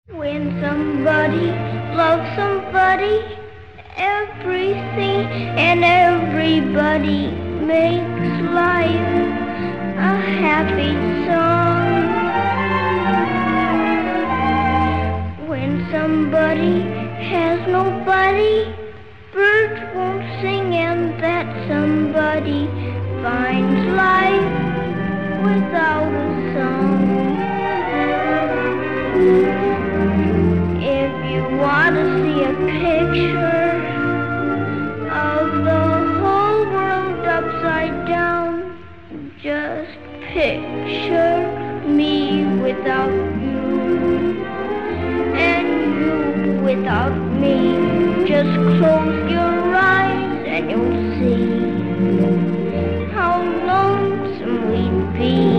When somebody loves somebody, everything and everybody makes life a happy song. When somebody has nobody, birds won't sing, and that somebody finds life without a song. If you want to see a picture of the whole world upside down, just picture me without you and you without me. Just close your eyes and you'll see how lonesome we'd be.